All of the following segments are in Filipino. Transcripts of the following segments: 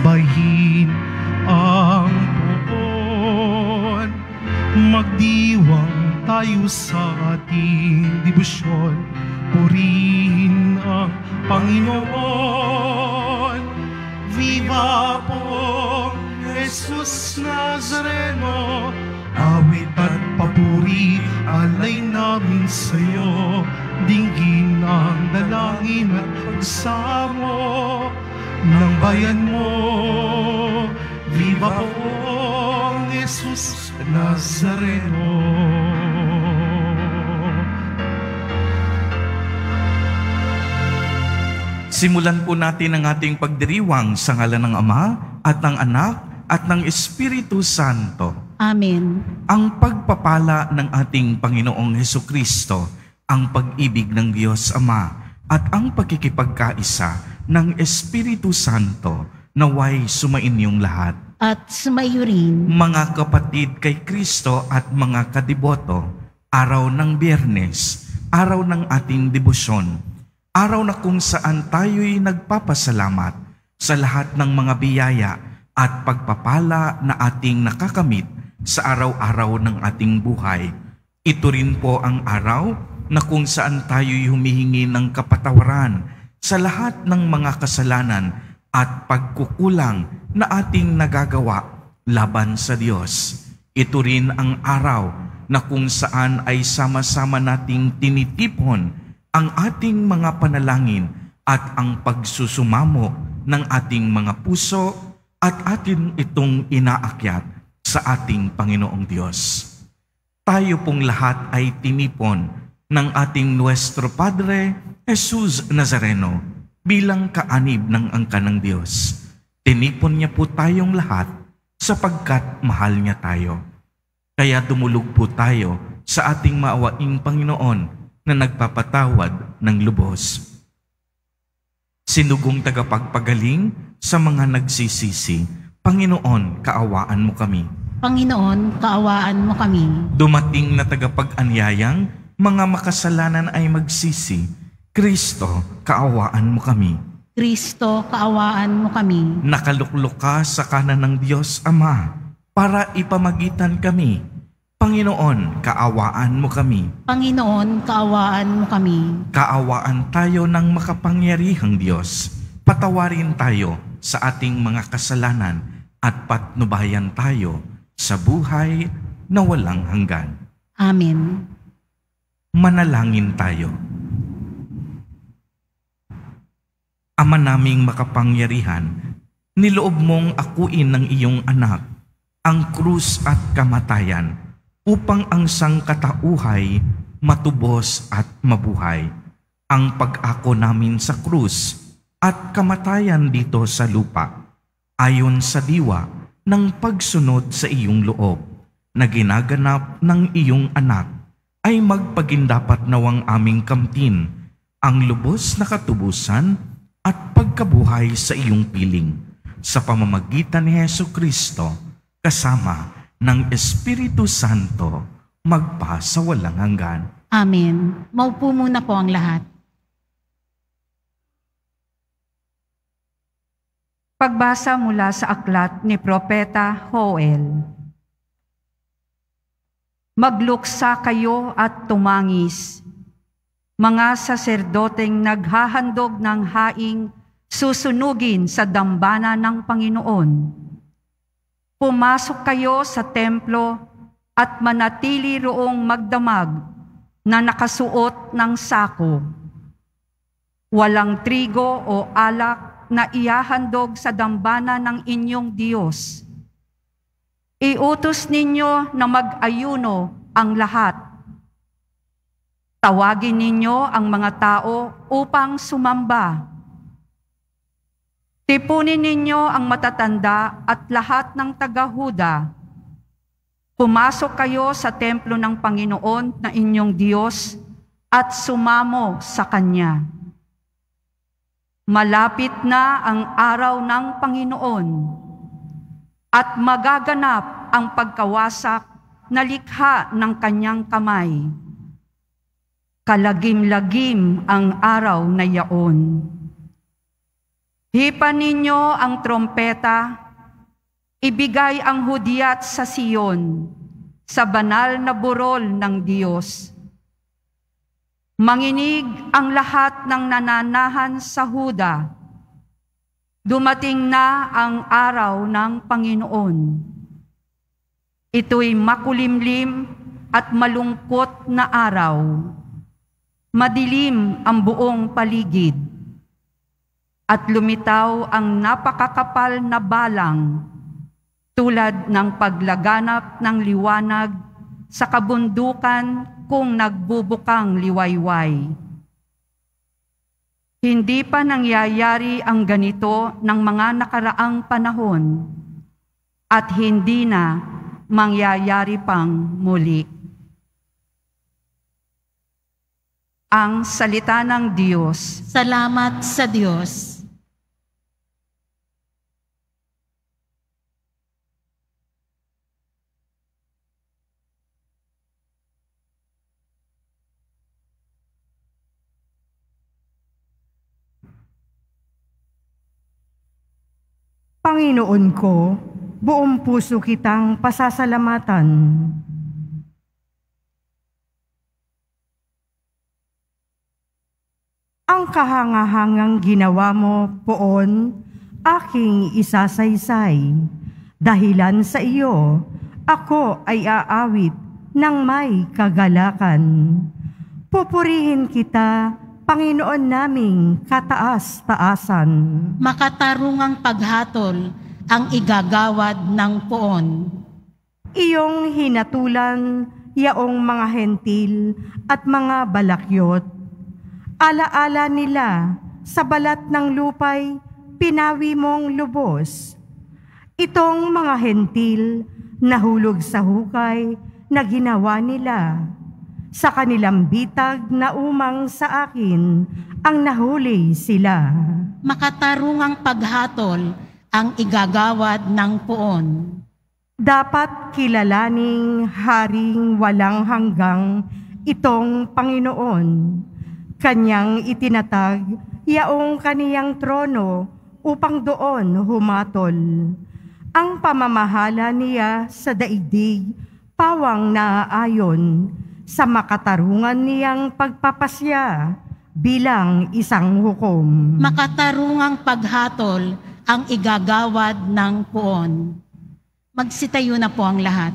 sambahin ang poon. Magdiwang tayo sa ating debosyon, purihin ang Panginoon. Viva po Jesus Nazareno, awit at papuri alay namin sa'yo. Dinggin ang dalangin at pagsamo ng bayan mo. Viva po Jesus Nazareno. Simulan po natin ang ating pagdiriwang sa ngalan ng Ama at ng Anak at ng Espiritu Santo. Amen. Ang pagpapala ng ating Panginoong Hesukristo, ang pag-ibig ng Diyos Ama at ang pagkikipagkaisa ng Espiritu Santo naway sumainyong lahat. At sumayo rin. Mga kapatid kay Kristo at mga kadiboto, araw ng Biyernes, araw ng ating debosyon, araw na kung saan tayo'y nagpapasalamat sa lahat ng mga biyaya at pagpapala na ating nakakamit sa araw-araw ng ating buhay. Ito rin po ang araw na kung saan tayo'y humihingi ng kapatawaran sa lahat ng mga kasalanan at pagkukulang na ating nagagawa laban sa Diyos. Ito rin ang araw na kung saan ay sama-sama nating tinitipon ang ating mga panalangin at ang pagsusumamo ng ating mga puso at atin itong inaakyat sa ating Panginoong Diyos. Tayo pong lahat ay tinipon ng ating Nuestro Padre Jesus Nazareno bilang kaanib ng angkan ng Diyos. Tinipon niya po tayong lahat sapagkat mahal niya tayo. Kaya dumulog po tayo sa ating maawaing Panginoon na nagpapatawad ng lubos. Sinugong tagapagpagaling sa mga nagsisisi, Panginoon, kaawaan mo kami. Panginoon, kaawaan mo kami. Dumating na tagapag-anyayang mga makasalanan ay magsisi, Kristo, kaawaan mo kami. Kristo, kaawaan mo kami. Nakaluklok ka sa kanan ng Diyos Ama para ipamagitan kami. Panginoon, kaawaan mo kami. Panginoon, kaawaan mo kami. Kaawaan tayo ng makapangyarihang Diyos. Patawarin tayo sa ating mga kasalanan at patnubayan tayo sa buhay na walang hanggan. Amen. Manalangin tayo. Ama naming makapangyarihan, niloob mong akuin ng iyong anak ang krus at kamatayan upang ang sangkatauhay matubos at mabuhay. Ang pag-ako namin sa krus at kamatayan dito sa lupa, ayon sa diwa ng pagsunod sa iyong loob na ginaganap ng iyong anak, ay magpagindapat nawang aming kamtin ang lubos na katubusan at pagkabuhay sa iyong piling sa pamamagitan ni Hesukristo kasama ng Espiritu Santo magpa sa walang hanggan. Amen. Maupo muna po ang lahat. Pagbasa mula sa aklat ni Propeta Joel. Magluksa kayo at tumangis, mga saserdoteng naghahandog ng haing susunugin sa dambana ng Panginoon. Pumasok kayo sa templo at manatili roong magdamag na nakasuot ng sako. Walang trigo o alak na ihahandog sa dambana ng inyong Diyos. Iutos ninyo na mag-ayuno ang lahat. Tawagin ninyo ang mga tao upang sumamba. Tipunin ninyo ang matatanda at lahat ng taga-Huda. Pumasok kayo sa templo ng Panginoon na inyong Diyos at sumamo sa Kanya. Malapit na ang araw ng Panginoon at magaganap ang pagkawasak na likha ng Kanyang kamay. Kalagim-lagim ang araw na yaon. Hipan ninyo ang trompeta, ibigay ang hudyat sa Siyon, sa banal na burol ng Diyos. Manginig ang lahat ng nananahan sa Huda. Dumating na ang araw ng Panginoon. Ito'y makulimlim at malungkot na araw. Madilim ang buong paligid. At lumitaw ang napakakapal na balang tulad ng paglaganap ng liwanag sa kabundukan kung nagbubukang liwayway. Hindi pa nangyayari ang ganito ng mga nakaraang panahon at hindi na mangyayari pang muli. Ang salita ng Diyos. Salamat sa Diyos. Panginoon ko, buong puso kitang pasasalamatan. Ang kahangahangang ginawa mo, Poon, aking isasaysay. Dahilan sa iyo, ako ay aawit ng may kagalakan. Pupurihin kita, Panginoon naming kataas-taasan. Makatarungang paghatol ang igagawad ng Poon. Iyong hinatulan yaong mga hentil at mga balakyot. Alaala nila sa balat ng lupay, pinawi mong lubos. Itong mga hentil nahulog sa hukay na ginawa nila. Sa kanilang bitag na umang sa akin, ang nahuli sila. Makatarungang paghatol ang igagawad ng Poon. Dapat kilalaning haring walang hanggang itong Panginoon. Kanyang itinatag yaong kaniyang trono upang doon humatol. Ang pamamahala niya sa daigdig, pawang naaayon, sa makatarungan niyang pagpapasya bilang isang hukom. Makatarungang paghatol ang igagawad ng Poon. Magsitayo na po ang lahat.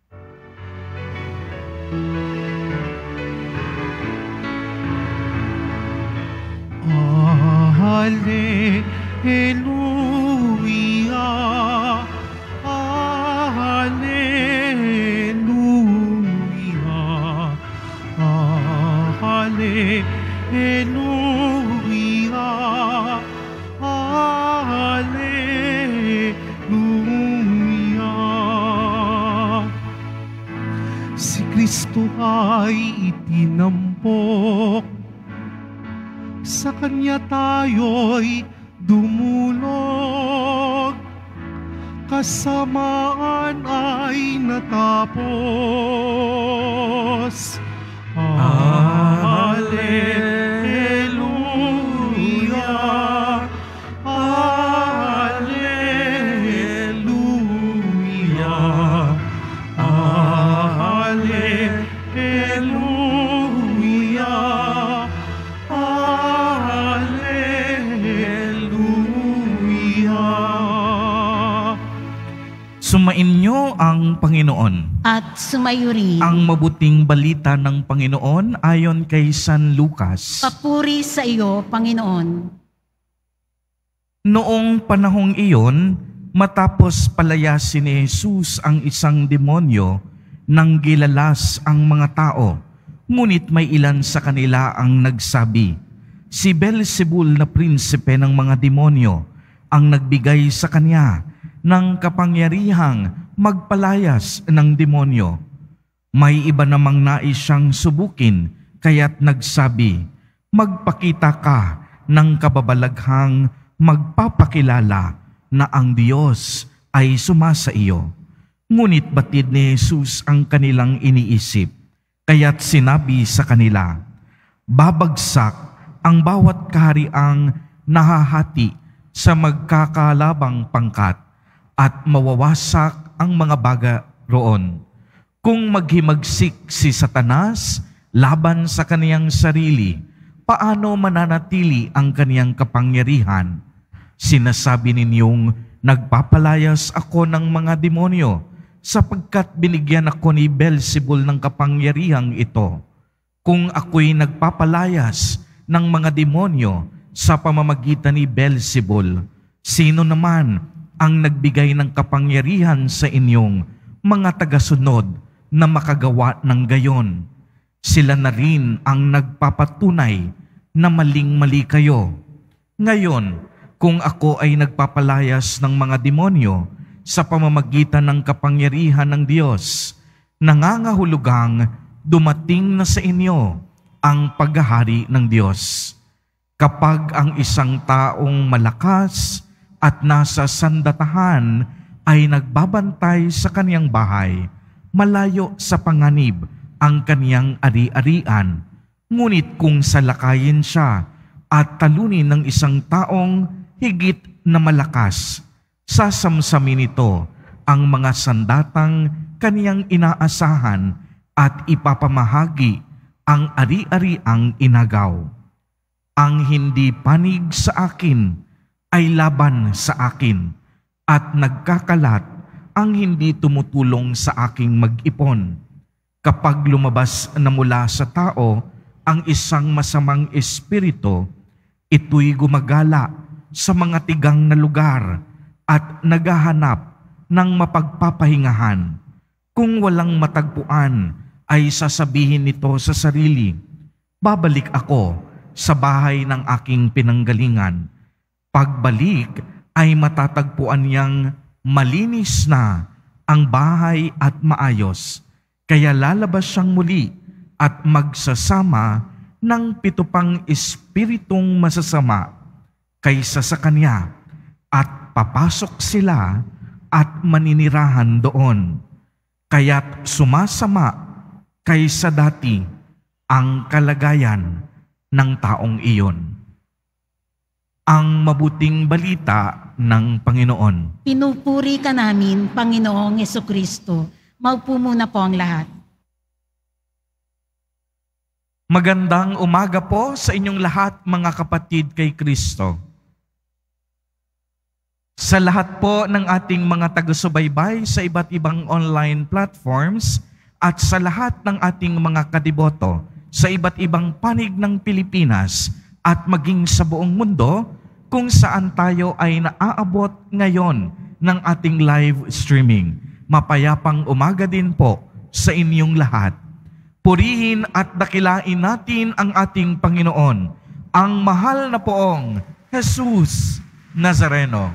Hallelujah, Hallelujah, Hallelujah, Hallelujah. Si Kristo ay itinampok, sa Kanya tayo'y dumulog, kasamaan ay natapos. Hallelujah, Hallelujah, Hallelujah, Hallelujah. Sumainyo ang Panginoon. At sumayo rin. Ang mabuting balita ng Panginoon ayon kay San Lucas. Papuri sa iyo, Panginoon. Noong panahong iyon, matapos palayasin ni Jesus ang isang demonyo, nang gilalas ang mga tao, ngunit may ilan sa kanila ang nagsabi, si Beelzebul na prinsipe ng mga demonyo ang nagbigay sa kanya ng kapangyarihang magpalayas ng demonyo. May iba namang nais siyang subukin, kaya't nagsabi, magpakita ka ng kababalaghang magpapakilala na ang Diyos ay sumasa iyo. Ngunit batid ni Jesus ang kanilang iniisip, kaya't sinabi sa kanila, babagsak ang bawat kahariang nahahati sa magkakalabang pangkat at mawawasak ang mga baga roon. Kung maghimagsik si Satanas laban sa kaniyang sarili, paano mananatili ang kaniyang kapangyarihan? Sinasabi ninyong nagpapalayas ako ng mga demonyo sapagkat binigyan ako ni Beelzebul ng kapangyarihang ito. Kung ako'y nagpapalayas ng mga demonyo sa pamamagitan ni Beelzebul, sino naman ang nagbigay ng kapangyarihan sa inyong mga tagasunod na makagawa ng gayon? Sila na rin ang nagpapatunay na maling-mali kayo. Ngayon, kung ako ay nagpapalayas ng mga demonyo sa pamamagitan ng kapangyarihan ng Diyos, nangangahulugang dumating na sa inyo ang paghahari ng Diyos. Kapag ang isang taong malakas at nasa sandatahan ay nagbabantay sa kaniyang bahay, malayo sa panganib ang kaniyang ari-arian. Ngunit kung salakayin siya at talunin ng isang taong higit na malakas, sasamsamin nito ang mga sandatang kaniyang inaasahan at ipapamahagi ang ari-ariang inagaw. Ang hindi panig sa akin ay laban sa akin, at nagkakalat ang hindi tumutulong sa aking mag-ipon. Kapag lumabas na mula sa tao ang isang masamang espiritu, ito'y gumagala sa mga tigang na lugar at naghahanap ng mapagpapahingahan. Kung walang matagpuan, ay sasabihin nito sa sarili, babalik ako sa bahay ng aking pinanggalingan. Pagbalik ay matatagpuan niyang malinis na ang bahay at maayos, kaya lalabas siyang muli at magsasama ng 7 pang espiritong masasama kaysa sa kanya, at papasok sila at maninirahan doon. Kaya't sumasama kaysa dati ang kalagayan ng taong iyon. Ang mabuting balita ng Panginoon. Pinupuri ka namin, Panginoong Jesucristo. Maupo muna po ang lahat. Magandang umaga po sa inyong lahat, mga kapatid kay Kristo. Sa lahat po ng ating mga taga-subaybay sa iba't ibang online platforms at sa lahat ng ating mga kadiboto sa iba't ibang panig ng Pilipinas at maging sa buong mundo kung saan tayo ay naaabot ngayon ng ating live streaming. Mapayapang umaga din po sa inyong lahat. Purihin at dakilain natin ang ating Panginoon, ang mahal na poong Jesus Nazareno.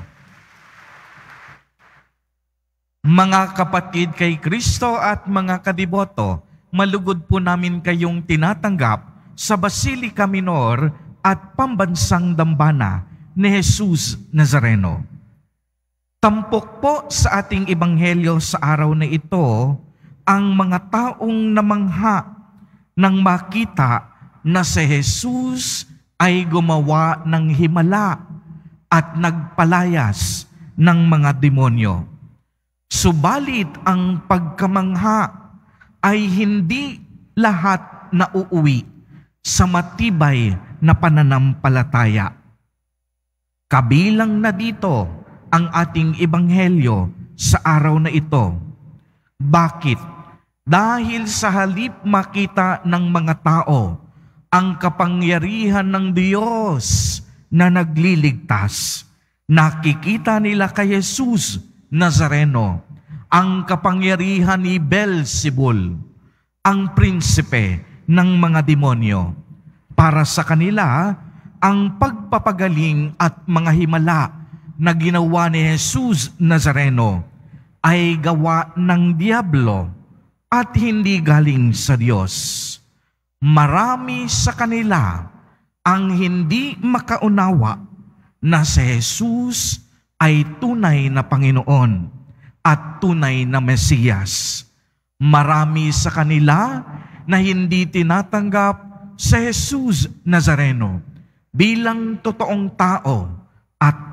Mga kapatid kay Kristo at mga kadiboto, malugod po namin kayong tinatanggap sa Basilica Minor at Pambansang Dambana ni Jesus Nazareno. Tampok po sa ating ebanghelyo sa araw na ito ang mga taong namangha nang makita na si Jesus ay gumawa ng himala at nagpalayas ng mga demonyo. Subalit ang pagkamangha ay hindi lahat na uuwi sa matibay na pananampalataya. Kabilang na dito ang ating ebanghelyo sa araw na ito. Bakit? Dahil sa halip makita ng mga tao ang kapangyarihan ng Diyos na nagliligtas, nakikita nila kay Jesus Nazareno ang kapangyarihan ni Beelzebul, ang prinsipe ng mga demonyo. Para sa kanila, ang pagpapagaling at mga himala na ginawa ni Jesus Nazareno ay gawa ng diablo at hindi galing sa Diyos. Marami sa kanila ang hindi makaunawa na si Jesus ay tunay na Panginoon at tunay na Mesiyas. Marami sa kanila na hindi tinatanggap si Jesus Nazareno bilang totoong tao at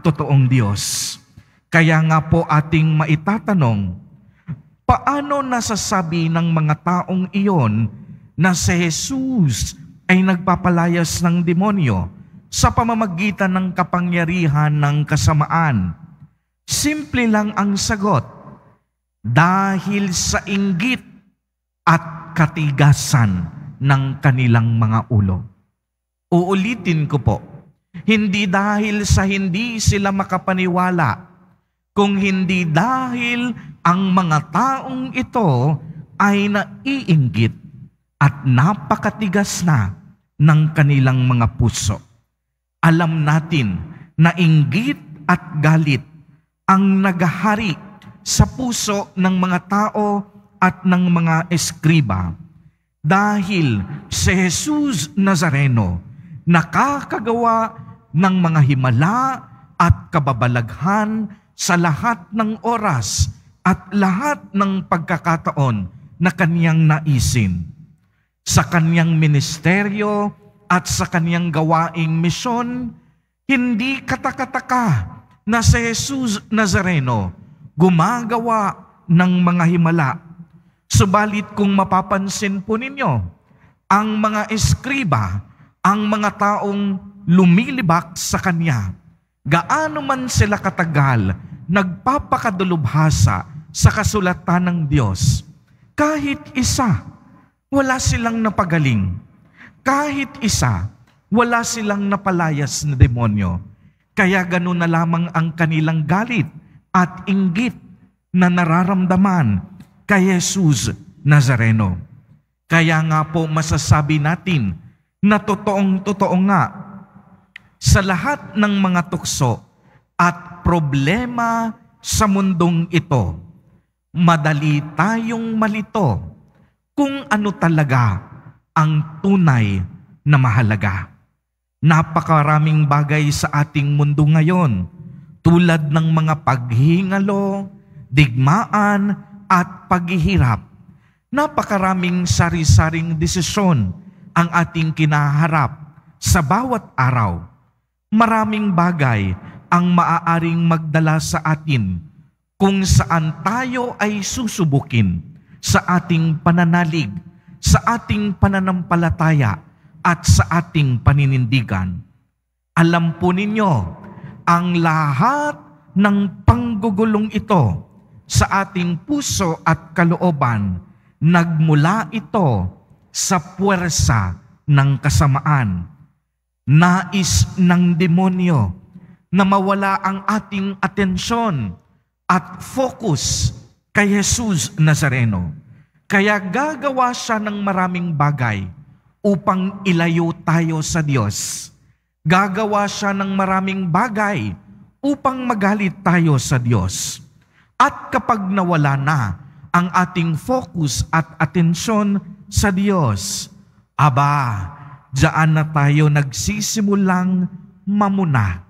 totoong Diyos. Kaya nga po ating maitatanong, paano nasasabi ng mga taong iyon na si Jesus ay nagpapalayas ng demonyo sa pamamagitan ng kapangyarihan ng kasamaan? Simple lang ang sagot, dahil sa inggit at katigasan ng kanilang mga ulo. Uulitin ko po, hindi dahil sa hindi sila makapaniwala, kung hindi dahil ang mga taong ito ay naiinggit at napakatigas na ng kanilang mga puso. Alam natin na inggit at galit ang naghahari sa puso ng mga tao at ng mga eskriba. Dahil si Jesus Nazareno nakakagawa ng mga himala at kababalaghan sa lahat ng oras at lahat ng pagkakataon na kaniyang naisin. Sa kaniyang ministeryo at sa kaniyang gawaing misyon, hindi katakataka na si Jesus Nazareno gumagawa ng mga himala. Subalit kung mapapansin po ninyo, ang mga eskriba, ang mga taong lumilibak sa kanya, gaano man sila katagal nagpapakadulubhasa sa kasulatan ng Diyos, kahit isa, wala silang napagaling. Kahit isa, wala silang napalayas na demonyo. Kaya ganun na lamang ang kanilang galit at inggit na nararamdaman kay Jesus Nazareno. Kaya nga po masasabi natin na totoong-totoo nga sa lahat ng mga tukso at problema sa mundong ito, madali tayong malito kung ano talaga ang tunay na mahalaga. Napakaraming bagay sa ating mundo ngayon, tulad ng mga paghihingalo, digmaan, at paghihirap. Napakaraming sari-saring desisyon ang ating kinaharap sa bawat araw. Maraming bagay ang maaaring magdala sa atin kung saan tayo ay susubukin sa ating pananalig, sa ating pananampalataya, at sa ating paninindigan. Alam po ninyo, ang lahat ng panggugulong ito sa ating puso at kalooban, nagmula ito sa puwersa ng kasamaan. Nais ng demonyo na mawala ang ating atensyon at focus kay Jesus Nazareno. Kaya gagawa siya ng maraming bagay upang ilayo tayo sa Diyos. Gagawa siya ng maraming bagay upang magalit tayo sa Diyos. At kapag nawala na ang ating focus at atensyon sa Diyos, diyan na tayo nagsisimulang mamuna.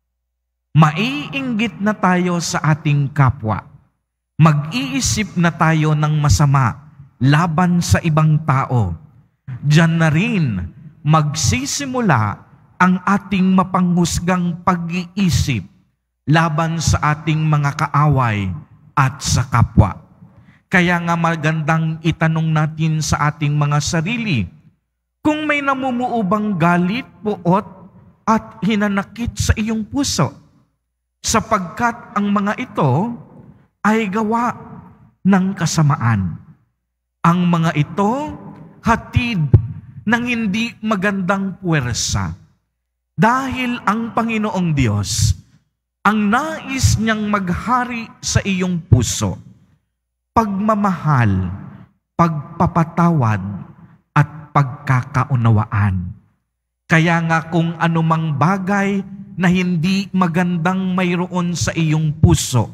Maiinggit na tayo sa ating kapwa. Mag-iisip na tayo ng masama laban sa ibang tao. Diyan na rin magsisimula ang ating mapanghusgang pag-iisip laban sa ating mga kaaway at sa kapwa. Kaya nga magandang itanong natin sa ating mga sarili, kung may namumuubang galit, puot at hinanakit sa iyong puso, sapagkat ang mga ito ay gawa ng kasamaan. Ang mga ito hatid ng hindi magandang puwersa. Dahil ang Panginoong Diyos, ang nais niyang maghari sa iyong puso, pagmamahal, pagpapatawad, at pagkakaunawaan. Kaya nga kung anumang bagay na hindi magandang mayroon sa iyong puso,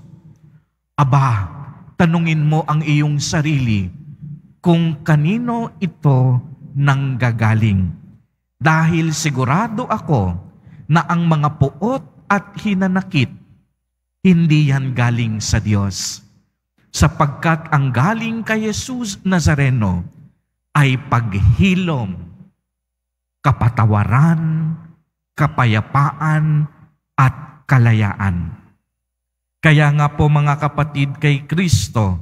tanungin mo ang iyong sarili kung kanino ito nanggagaling. Dahil sigurado ako na ang mga puot at hinanakit, hindi yan galing sa Diyos. Sapagkat ang galing kay Jesus Nazareno ay paghilom, kapatawaran, kapayapaan, at kalayaan. Kaya nga po mga kapatid kay Kristo,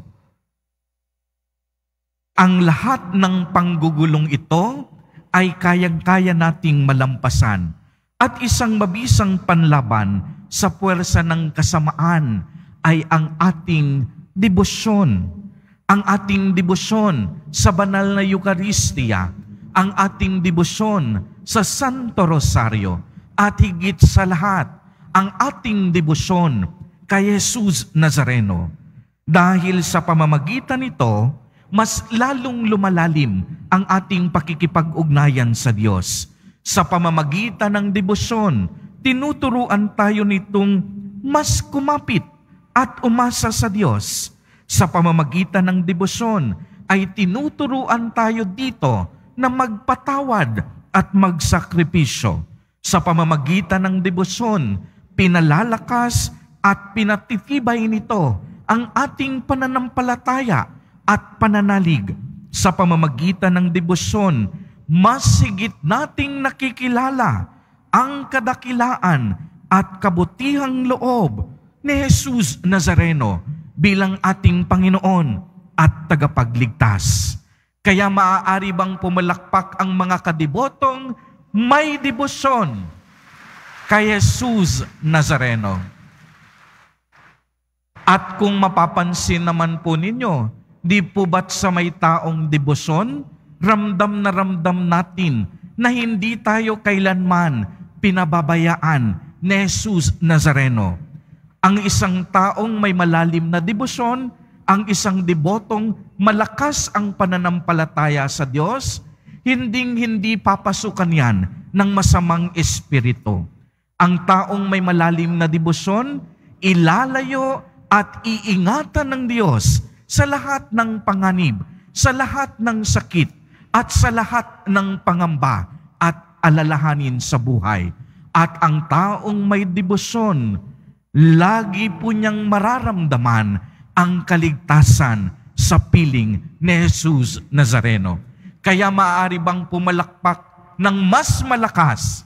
ang lahat ng panggugulong ito ay kayang-kaya nating malampasan at isang mabisang panlaban sa puwersa ng kasamaan ay ang ating debosyon. Ang ating debosyon sa banal na Eucharistia, ang ating debosyon sa Santo Rosario, at higit sa lahat, ang ating debosyon kay Jesus Nazareno. Dahil sa pamamagitan nito, mas lalong lumalalim ang ating pakikipag-ugnayan sa Diyos. Sa pamamagitan ng debosyon, tinuturuan tayo nitong mas kumapit at umasa sa Diyos. Sa pamamagitan ng debosyon, ay tinuturuan tayo dito na magpatawad at magsakripisyo. Sa pamamagitan ng debosyon, pinalalakas at pinatitibay nito ang ating pananampalataya at pananalig. Sa pamamagitan ng debosyon, mas higit nating nakikilala ang kadakilaan at kabutihang loob ni Jesus Nazareno bilang ating Panginoon at tagapagligtas. Kaya maaari bang pumalakpak ang mga kadibotong may debosyon kay Jesus Nazareno? At kung mapapansin naman po ninyo, di po ba't sa may taong debosyon, ramdam na ramdam natin na hindi tayo kailanman pinababayaan ni Jesus Nazareno. Ang isang taong may malalim na debosyon, ang isang debotong malakas ang pananampalataya sa Diyos, hinding-hindi papasukan yan ng masamang espiritu. Ang taong may malalim na debosyon, ilalayo at iingatan ng Diyos sa lahat ng panganib, sa lahat ng sakit, at sa lahat ng pangamba at alalahanin sa buhay. At ang taong may debosyon, lagi po niyang mararamdaman ang kaligtasan sa piling ni Jesus Nazareno. Kaya maaari bang pumalakpak ng mas malakas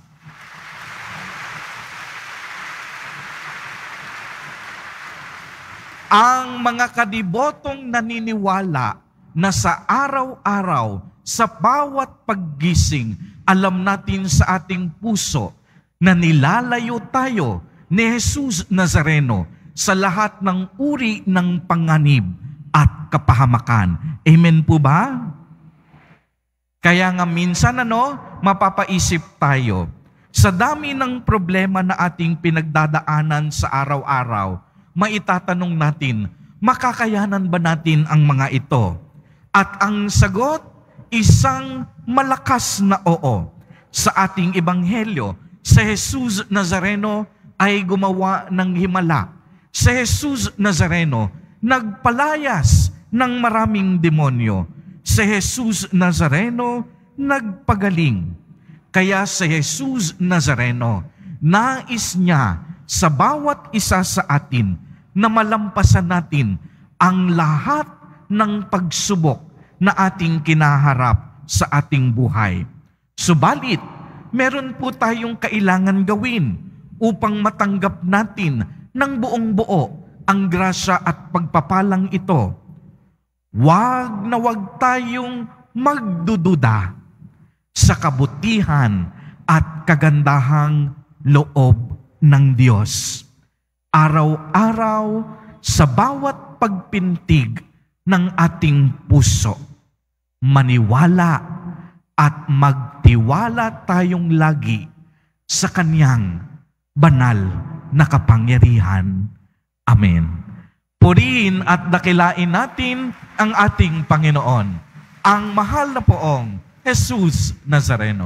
ang mga kadibotong naniniwala na sa araw-araw, sa bawat paggising, alam natin sa ating puso na nilalayo tayo ni Jesus Nazareno sa lahat ng uri ng panganib at kapahamakan. Amen po ba? Kaya nga minsan mapapaisip tayo, sa dami ng problema na ating pinagdadaanan sa araw-araw, maitatanong natin, makakayanan ba natin ang mga ito? At ang sagot, isang malakas na oo. Sa ating ebanghelyo, si Jesus Nazareno ay gumawa ng himala. Si Jesus Nazareno nagpalayas ng maraming demonyo. Si Jesus Nazareno nagpagaling. Kaya si Jesus Nazareno, nais niya sa bawat isa sa atin na malampasan natin ang lahat ng pagsubok na ating kinaharap sa ating buhay. Subalit, meron po tayong kailangan gawin upang matanggap natin ng buong buo ang grasya at pagpapalang ito. Huwag na huwag tayong magdududa sa kabutihan at kagandahang loob ng Diyos. Araw-araw sa bawat pagpintig ng ating puso, maniwala at magtiwala tayong lagi sa Kanyang banal na kapangyarihan. Amen. Purihin at dakilain natin ang ating Panginoon, ang mahal na poong Jesus Nazareno.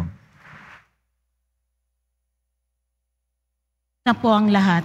Na po ang lahat.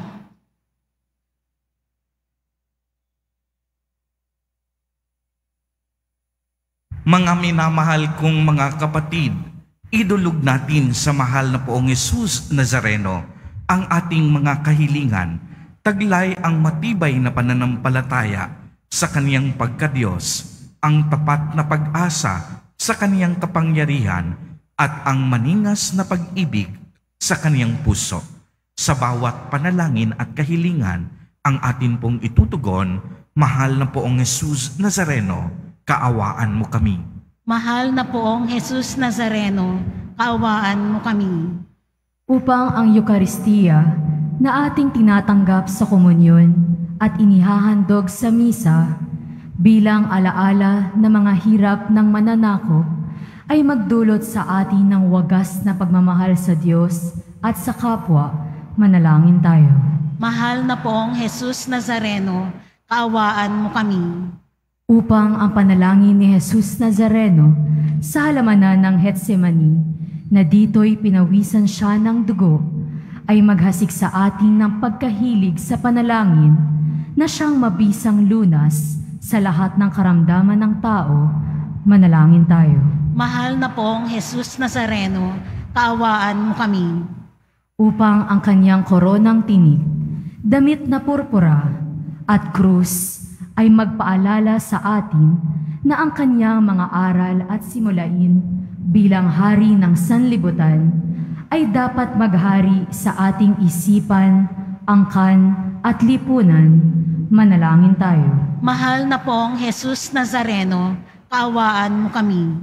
Mga minamahal kong mga kapatid, idulog natin sa mahal na poong Jesus Nazareno ang ating mga kahilingan, taglay ang matibay na pananampalataya sa Kaniyang pagkadiyos, ang tapat na pag-asa sa Kaniyang kapangyarihan, at ang maningas na pag-ibig sa Kaniyang puso. Sa bawat panalangin at kahilingan ang atin pong itutugon, mahal na poong Jesus Nazareno, kaawaan mo kami. Mahal na poong Jesus Nazareno, kaawaan mo kami. Upang ang Eukaristiya na ating tinatanggap sa komunyon at inihahandog sa misa bilang alaala ng mga hirap ng mananakop ay magdulot sa atin ng wagas na pagmamahal sa Diyos at sa kapwa, manalangin tayo. Mahal na poong Jesus Nazareno, kaawaan mo kami. Upang ang panalangin ni Jesus Nazareno sa halamanan ng Getsemani, na dito'y pinawisan siya ng dugo, ay maghasik sa atin ng pagkahilig sa panalangin na siyang mabisang lunas sa lahat ng karamdaman ng tao, manalangin tayo. Mahal na poong Jesus Nazareno, kaawaan mo kami. Upang ang kanyang koronang tinik, damit na purpura at krus ay magpaalala sa atin na ang kanyang mga aral at simulain bilang hari ng sanlibutan ay dapat maghari sa ating isipan, angkan at lipunan, manalangin tayo. Mahal na poong Jesus Nazareno, kaawaan mo kami.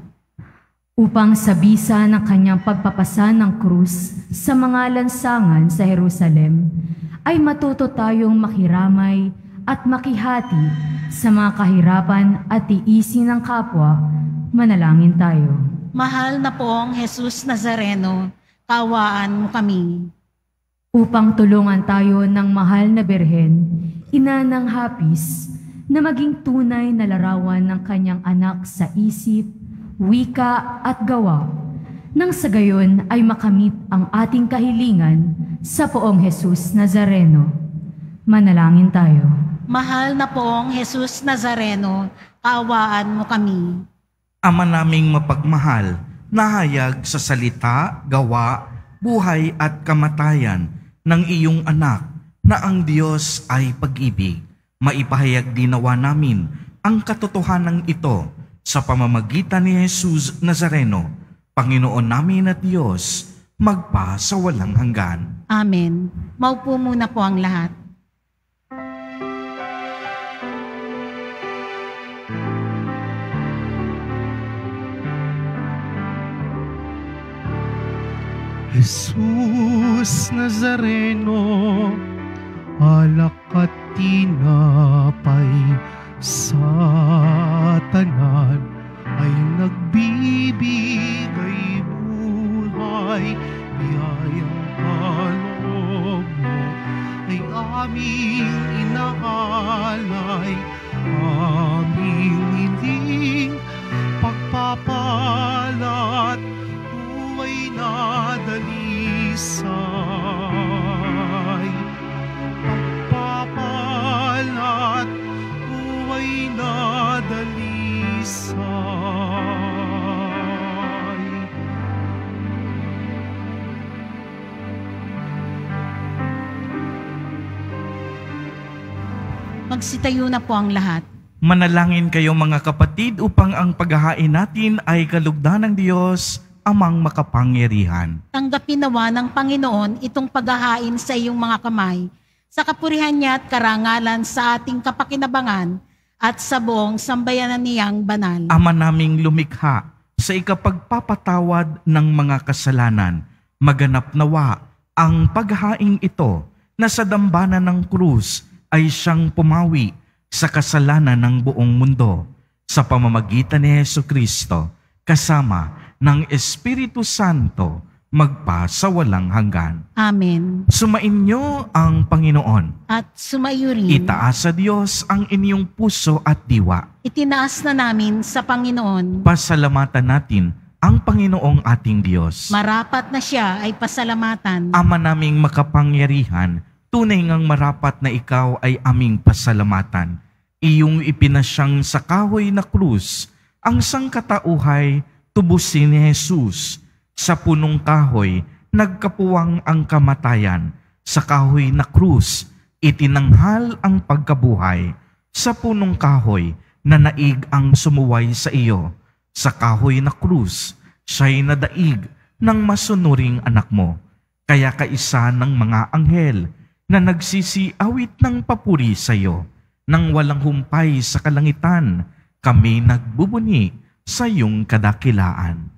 Upang sa bisa ng kanyang pagpapasa ng krus sa mga lansangan sa Jerusalem, ay matuto tayong makiramay at makihati sa mga kahirapan at tiisin ng kapwa, manalangin tayo. Mahal na poong Jesus Nazareno, kaawaan mo kami. Upang tulungan tayo ng mahal na Birhen, ina ng hapis, na maging tunay na larawan ng kanyang anak sa isip, wika at gawa, nang sa gayon ay makamit ang ating kahilingan sa poong Jesus Nazareno. Manalangin tayo. Mahal na poong Jesus Nazareno, kaawaan mo kami. Ama naming mapagmahal, nahayag sa salita, gawa, buhay at kamatayan ng iyong anak na ang Diyos ay pag-ibig. Maipahayag dinawa namin ang katotohanan ito sa pamamagitan ni Jesus Nazareno, Panginoon namin at Diyos, magpa sa walang hanggan. Amen. Maupo muna po ang lahat. Jesus Nazareno, alak at tinapay sa tanan ay nagbibigay buhay. Biyayang kaloob mo ay aming inaalay, aming hiling pagpapalat buhay na dalisay. Pagpapalat buhay na dalisay. Magsitayo na po ang lahat. Manalangin kayo mga kapatid upang ang paghahain natin ay kalugdan ng Diyos, Amang makapangyarihan. Tanggapin nawa ng Panginoon itong paghahain sa iyong mga kamay, sa kapurihan niya at karangalan sa ating kapakinabangan at sa buong sambayanan niyang banal. Ama naming lumikha sa ikapagpapatawad ng mga kasalanan, maganap nawa ang paghahain ito na sa dambana ng krus ay siyang pumawi sa kasalanan ng buong mundo sa pamamagitan ni Jesucristo kasama ng Espiritu Santo magpa sa walang hanggan. Amen. Sumainyo ang Panginoon. At sumayo rin. Itaas sa Diyos ang inyong puso at diwa. Itinaas na namin sa Panginoon. Pasalamatan natin ang Panginoong ating Diyos. Marapat na siya ay pasalamatan. Ama naming makapangyarihan, tunay ngang marapat na ikaw ay aming pasalamatan. Iyong ipinasyang sa kahoy na krus, ang sangkatauhay tubusin ni Jesus. Sa punong kahoy, nagkapuwang ang kamatayan. Sa kahoy na krus, itinanghal ang pagkabuhay. Sa punong kahoy, nanaig ang sumuway sa iyo. Sa kahoy na krus, siya'y nadaig ng masunuring anak mo. Kaya kaisa ng mga anghel na nagsisiawit ng papuri sa iyo, nang walang humpay sa kalangitan, kami nagbubuni sa iyong kadakilaan.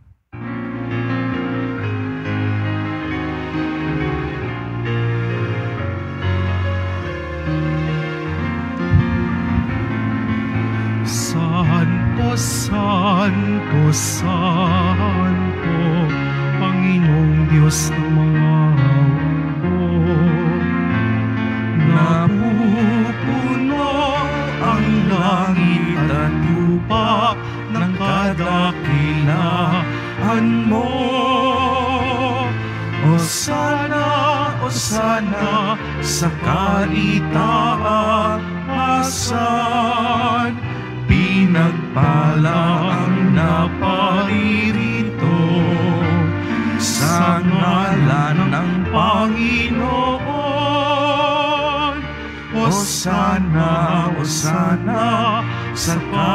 Santo, Santo, Santo, Panginoong Diyos ng mga hukbo. Napupuno ang langit at lupa ng kadakilaan mo. Osana sa kaitaasan. Pinagpala ang naparirito sa ngalan ng Panginoon. Osana, Osana sa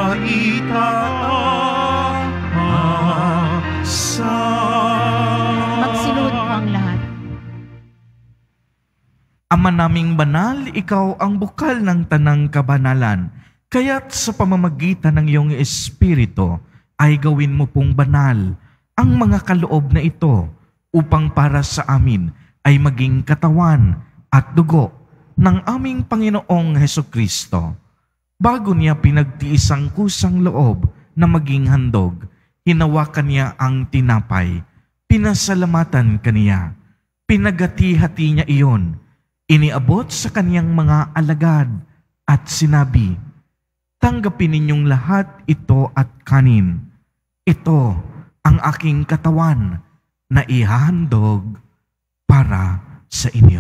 kaitaasan. Magsilod po ang lahat. Ama naming banal, ikaw ang bukal ng tanang kabanalan. Kaya't sa pamamagitan ng iyong Espiritu ay gawin mo pong banal ang mga kaloob na ito upang para sa amin ay maging katawan at dugo ng aming Panginoong Hesukristo. Bago niya pinagtiis ang kusang loob na maging handog, hinawakan niya ang tinapay, pinasalamatan kaniya, pinagati-hati niya iyon, iniabot sa kaniyang mga alagad at sinabi, "Tanggapin ninyong lahat ito at kanin. Ito ang aking katawan na ihahandog para sa inyo."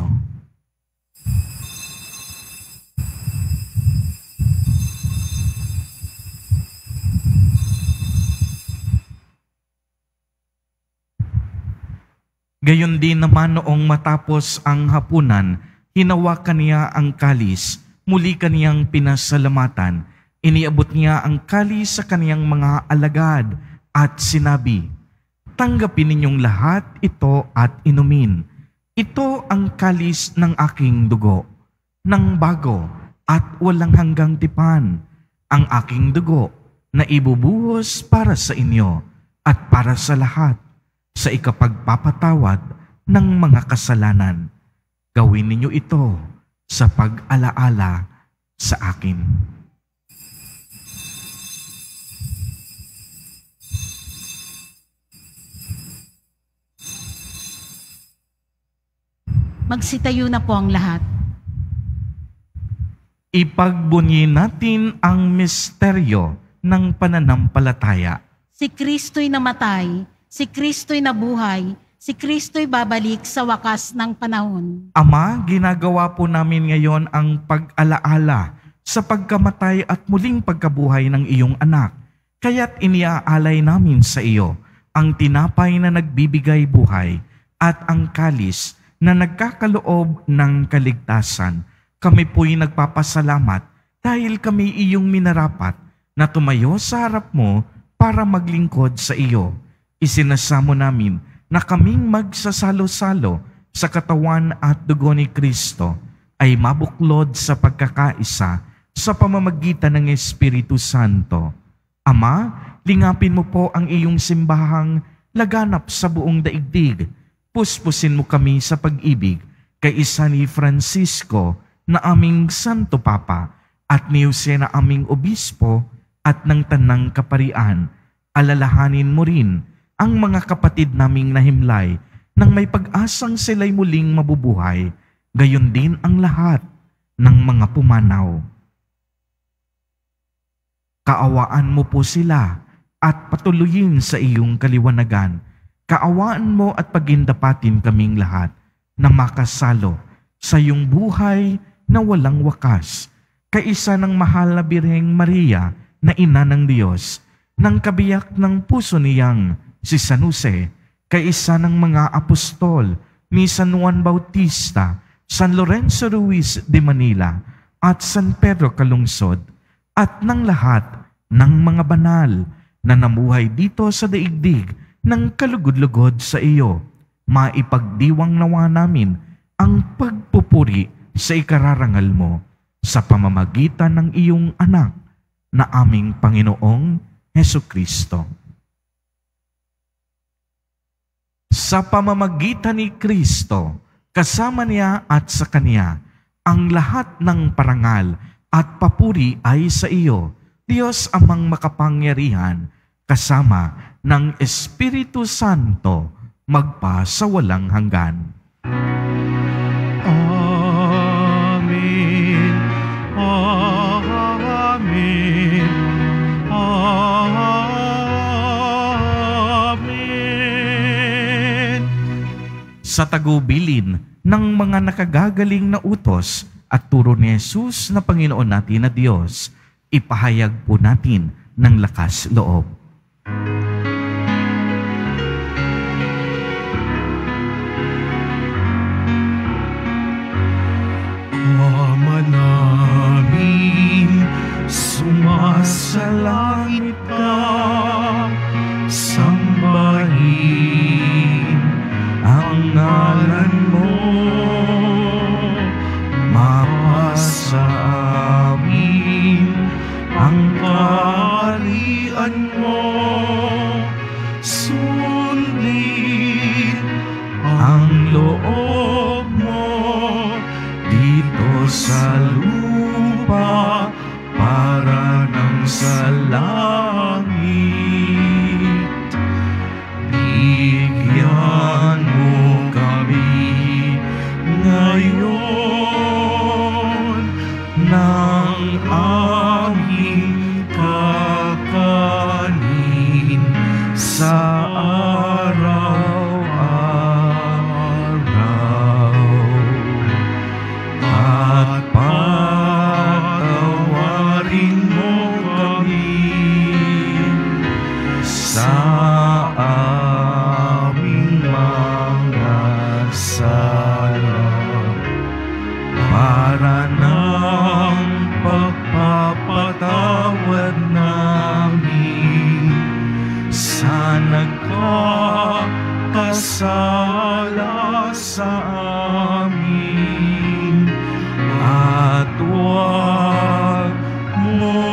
Gayon din naman noong matapos ang hapunan, hinawakan niya ang kalis, muli kaniyang pinasalamatan, iniabot niya ang kalis sa kaniyang mga alagad at sinabi, "Tanggapin ninyong lahat ito at inumin. Ito ang kalis ng aking dugo, ng bago at walang hanggang tipan, ang aking dugo na ibubuhos para sa inyo at para sa lahat sa ikapagpapatawad ng mga kasalanan. Gawin ninyo ito sa pag-alaala sa akin." Magsitayo na po ang lahat. Ipagbunyi natin ang misteryo ng pananampalataya. Si Kristo'y namatay, si Kristo'y nabuhay, si Kristo'y babalik sa wakas ng panahon. Ama, ginagawa po namin ngayon ang pag-alaala sa pagkamatay at muling pagkabuhay ng iyong anak. Kaya't iniaalay namin sa iyo ang tinapay na nagbibigay buhay at ang kalis na nagkakaloob ng kaligtasan. Kami po'y nagpapasalamat dahil kami iyong minarapat na tumayo sa harap mo para maglingkod sa iyo. Isinasamo namin na kaming magsasalo-salo sa katawan at dugo ni Kristo ay mabuklod sa pagkakaisa sa pamamagitan ng Espiritu Santo. Ama, lingapin mo po ang iyong simbahang laganap sa buong daigdig. Puspusin mo kami sa pag-ibig kay isa ni Francisco na aming Santo Papa at ni Jose na aming Obispo at ng Tanang Kaparian. Alalahanin mo rin ang mga kapatid naming nahimlay nang may pag-asang sila'y muling mabubuhay, gayon din ang lahat ng mga pumanaw. Kaawaan mo po sila at patuloyin sa iyong kaliwanagan. Kaawaan mo at pagindapatin kaming lahat na makasalo sa iyong buhay na walang wakas. Kaisa ng mahal na Birheng Maria na Ina ng Diyos, ng kabiyak ng puso niyang si San Jose, kaisa ng mga apostol ni San Juan Bautista, San Lorenzo Ruiz de Manila, at San Pedro Calungsod, at ng lahat ng mga banal na namuhay dito sa daigdig ng kalugod-lugod sa iyo. maipagdiwang nawa namin ang pagpupuri sa ikararangal mo sa pamamagitan ng iyong anak na aming Panginoong Hesukristo. Sa pamamagitan ni Kristo, kasama niya at sa Kanya, ang lahat ng parangal at papuri ay sa iyo, Diyos Amang makapangyarihan, kasama ng Espiritu Santo, magpa sa walang hanggan. Amen. Amen. Amen. Sa tagubilin ng mga nakagagaling na utos at turo ni Jesus na Panginoon natin na Diyos, ipahayag po natin ng lakas loob. Ama namin, sumasalangit ka, sambahin ang ngalan mo, mapasa amin ang kaharian mo, sundin ang loob mo dito sa lupa para nang sa langit. Bigyan mo kami ngayon ng aming kakanin sa araw-araw. At patawarin mo kami sa aming mga sala, para ng pagpapatawad namin sa nagkakasala sa amin. At huwag mo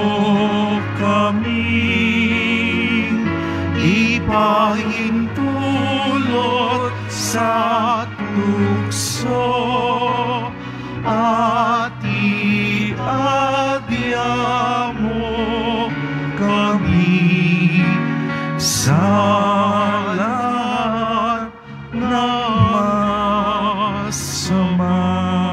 kaming ipahintulot sa tukso, at iadya mo kami sa lahat na masama.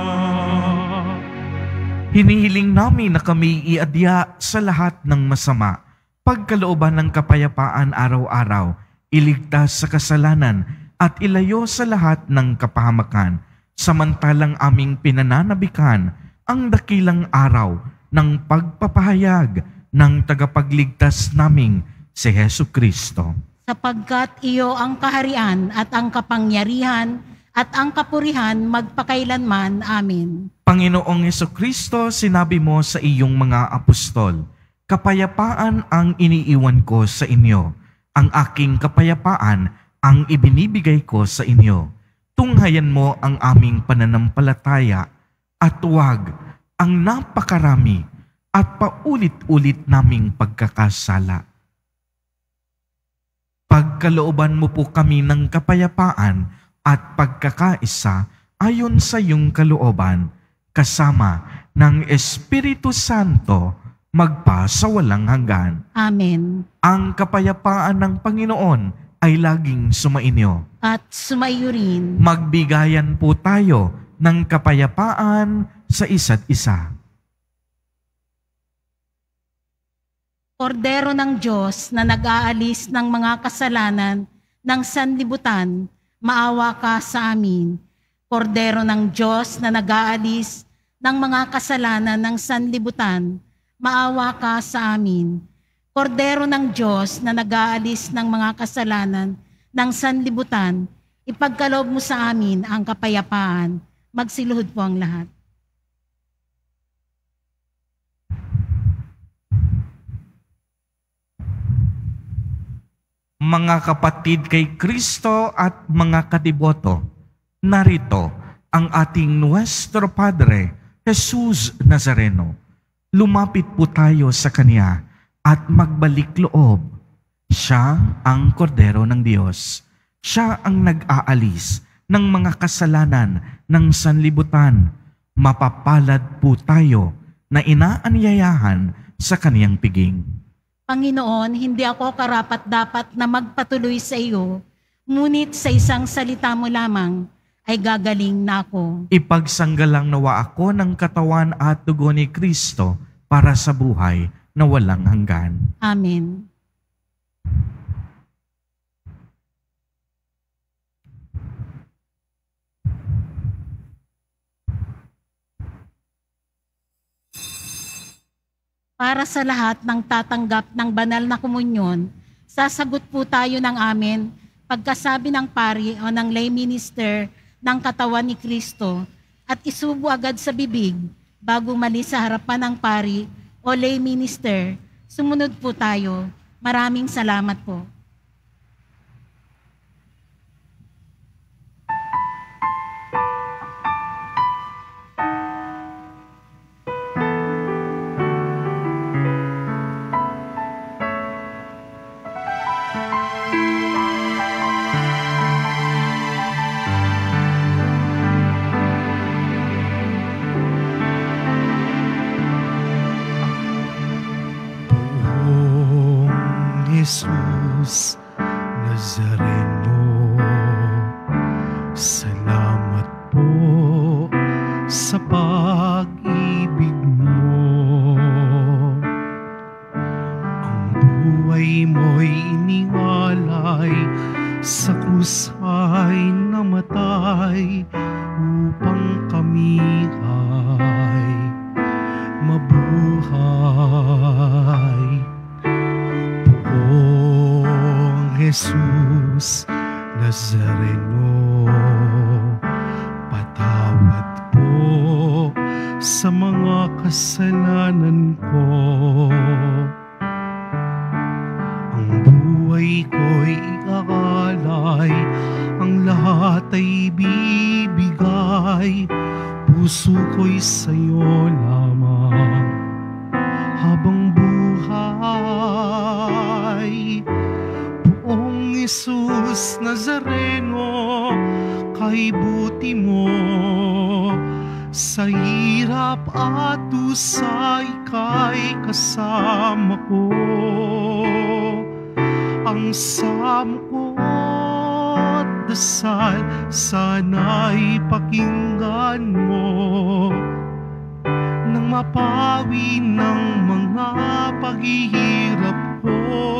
Hinihiling namin na kami iadya sa lahat ng masama, pagkalooban ng kapayapaan araw-araw, iligtas sa kasalanan at ilayo sa lahat ng kapahamakan, samantalang aming pinananabikan ang dakilang araw ng pagpapahayag ng tagapagligtas naming si Hesukristo. Sapagkat iyo ang kaharian at ang kapangyarihan at ang kapurihan magpakailanman. Amen. Panginoong Hesukristo, sinabi mo sa iyong mga apostol, kapayapaan ang iniiwan ko sa inyo, ang aking kapayapaan ang ibinibigay ko sa inyo. Tunghayan mo ang aming pananampalataya at huwag ang napakarami at paulit-ulit naming pagkakasala. Pagkalooban mo po kami ng kapayapaan at pagkakaisa ayon sa iyong kalooban, kasama ng Espiritu Santo, magpa sa walang hanggan. Amen. Ang kapayapaan ng Panginoon ay laging sumainyo. At sumaiyo rin. Magbigayan po tayo ng kapayapaan sa isa't isa. Kordero ng Diyos na nag-aalis ng mga kasalanan ng sanlibutan, maawa ka sa amin. Kordero ng Diyos na nag-aalis ng mga kasalanan ng sanlibutan, maawa ka sa amin. Kordero ng Diyos na nag-aalis ng mga kasalanan ng sanlibutan, ipagkaloob mo sa amin ang kapayapaan. Magsiluhod po ang lahat. Mga kapatid kay Kristo at mga kadiboto, narito ang ating Nuestro Padre, Jesus Nazareno. Lumapit po tayo sa Kanya at magbalik loob. Siya ang kordero ng Diyos. Siya ang nag-aalis ng mga kasalanan ng sanlibutan. Mapapalad po tayo na inaanyayahan sa Kaniyang piging. Panginoon, hindi ako karapat-dapat na magpatuloy sa iyo, ngunit sa isang salita mo lamang ay gagaling na ako. Ipagsanggalang nawa ako ng katawan at dugo ni Kristo para sa buhay na walang hanggan. Amen. Para sa lahat ng tatanggap ng banal na komunyon, sasagot po tayo ng amen pagkasabi ng pari o ng lay minister ng katawan ni Kristo at isubo agad sa bibig bago malis sa harapan ng pari o lay minister. Sumunod po tayo. Maraming salamat po. Jesus Nazareno, salamat po sa pag-ibig mo. Ang buhay mo'y iniwalay, sa krus ay namatay, upang kami ay mabuhay. Jesus Nazareno, patawad po sa mga kasalanan ko. Ang buhay ko'y iaalay, ang lahat ay bibigay, puso ko'y sa'yo lamang habang buhay. Poong Jesus Nazareno, kay buti mo, sa hirap at dusa ika'y kasama ko. Ang samo ko't dasal, sana'y pakinggan mo, nang mapawi ng mga paghihirap ko.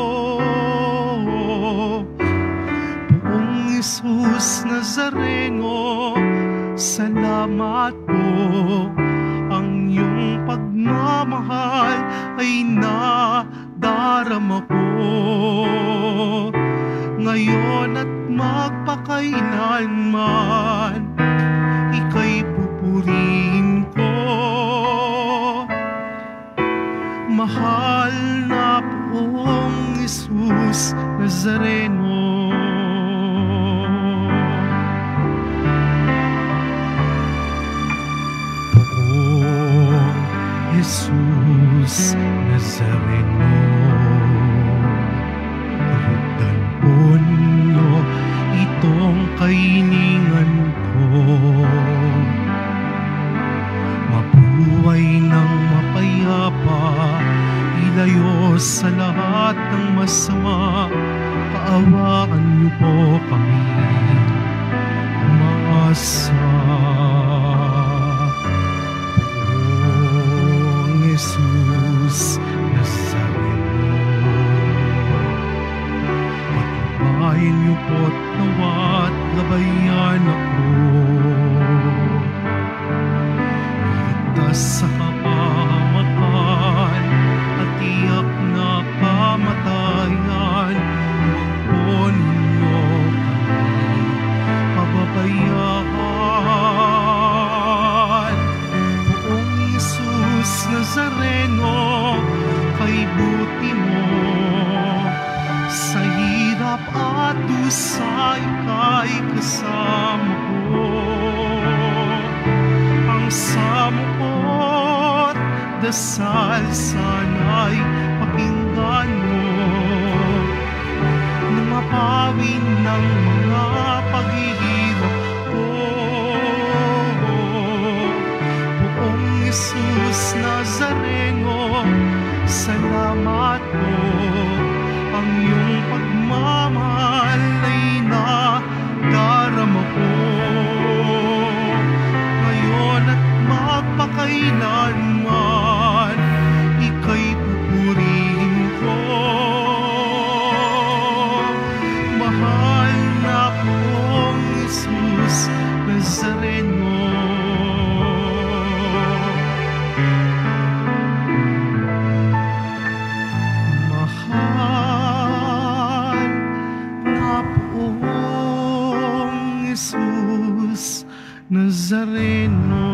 Poong Jesus Nazareno, salamat po. Ang iyong pagmamahal ay nadarama ko, ngayon at magpakailanman, ika'y pupurihin ko. Mahal na Poong Jesus Nazareno, Poong Jesus Nazareno, rugdan po ninyo itong kahilingan ko. Mabuhay ng mapayapa, ilayo sa lahat ng masama, kaawaan niyo po kami umaasa. Poong Jesus Nazareno, pagpapayin niyo po't nawa't gabayan ako, iligtas sa kapamakan at tiyak na kamatayan. Huwag po ninyo kami pababayaan. sa ika'y kasama ko. Ang samo ko't dasal sana'y pakinggan mo, na mapawi ng mga paghihirap ko. Buong Jesus Nazareno, salamat po. Ang iyong pagmamahal ay nadarama ko, ngayon at magpakailanman, ika'y pupurihin ko. Mahal na pong Jesus Nazareno. Jesus Nazareno.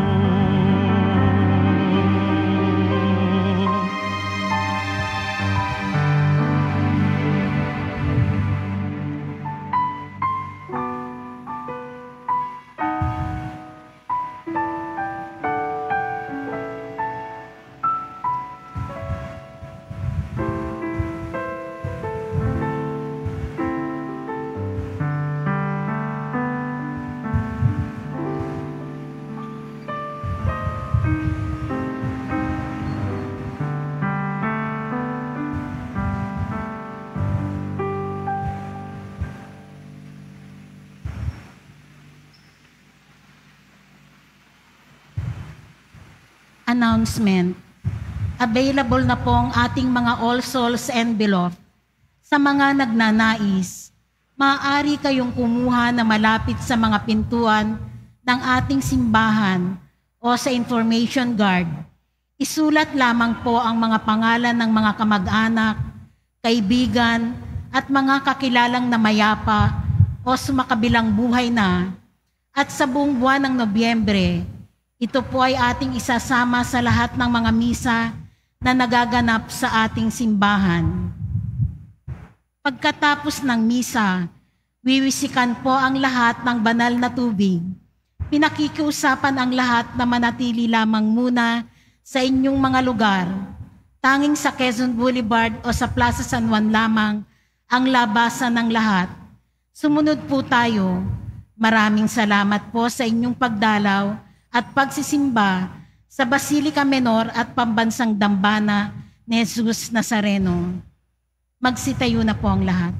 Announcement. Available na po ang ating mga All Souls envelope. Sa mga nagnanais, maaari kayong kumuha na malapit sa mga pintuan ng ating simbahan o sa information guard. Isulat lamang po ang mga pangalan ng mga kamag-anak, kaibigan, at mga kakilalang na mayapa o sumakabilang buhay na. At sa buong buwan ng Nobyembre, ito po ay ating isasama sa lahat ng mga misa na nagaganap sa ating simbahan. Pagkatapos ng misa, wiwisikan po ang lahat ng banal na tubig. Pinakikiusapan ang lahat na manatili lamang muna sa inyong mga lugar. Tanging sa Quezon Boulevard o sa Plaza San Juan lamang ang labasan ng lahat. Sumunod po tayo. Maraming salamat po sa inyong pagdalaw at pagsisimba sa Basilica Menor at Pambansang Dambana ni Jesus Nazareno. Magsitayo na po ang lahat.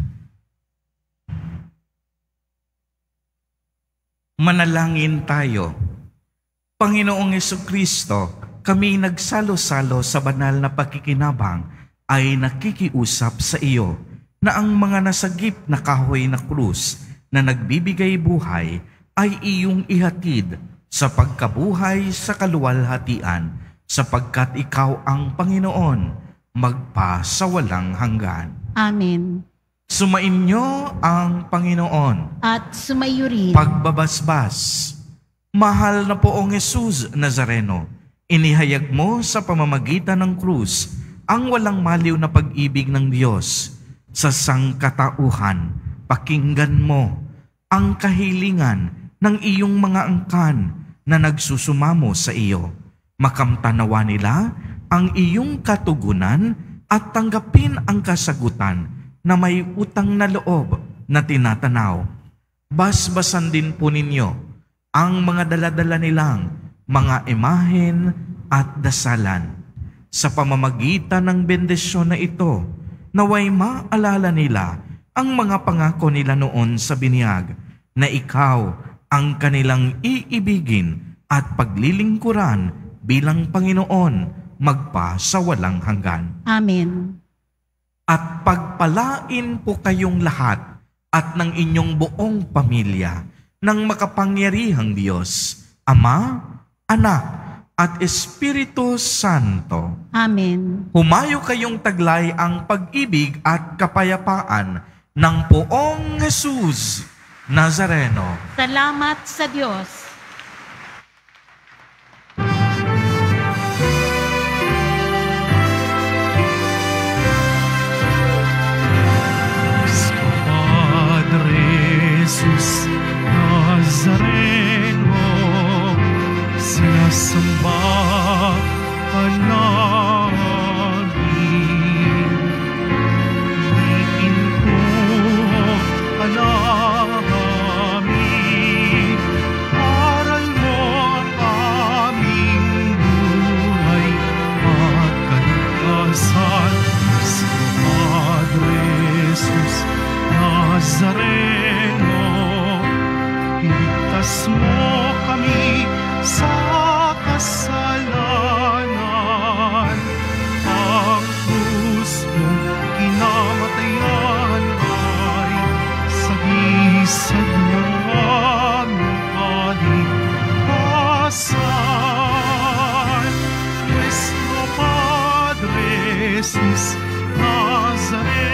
Manalangin tayo. Panginoong Jesucristo, kami nagsalo-salo sa banal na pakikinabang ay nakikiusap sa iyo na ang mga nasagip na kahoy na krus na nagbibigay buhay ay iyong ihatid sa pagkabuhay sa kaluwalhatian, sapagkat ikaw ang Panginoon, magpasawalang hanggan. Amen. Sumainyo ang Panginoon. At sumayo rin. Pagbabasbas. Mahal na poong Jesus Nazareno, inihayag mo sa pamamagitan ng krus ang walang maliw na pag-ibig ng Diyos sa sangkatauhan. Pakinggan mo ang kahilingan ng iyong mga angkan na nagsusumamo sa iyo. Makamtanawa nila ang iyong katugunan at tanggapin ang kasagutan na may utang na loob na tinatanaw. Basbasan din po ninyo ang mga daladala nilang mga imahen at dasalan. Sa pamamagitan ng bendisyon na ito, naway maalala nila ang mga pangako nila noon sa binyag na ikaw ang kanilang iibigin at paglilingkuran bilang Panginoon magpasawalang hanggan. Amen. At pagpalain po kayong lahat at ng inyong buong pamilya ng makapangyarihang Diyos, Ama, Anak, at Espiritu Santo. Amen. Humayo kayong taglay ang pag-ibig at kapayapaan ng poong Jesus Nazareno. Salamat sa Diyos. Espada dasal sa Padre Jesus Nazareno. Iligtas mo kami sa kasalanan. Ang krus mong kinamatayan ay sagisag ng aming kaligtasan. Nuestro Padre Jesus Nazareno,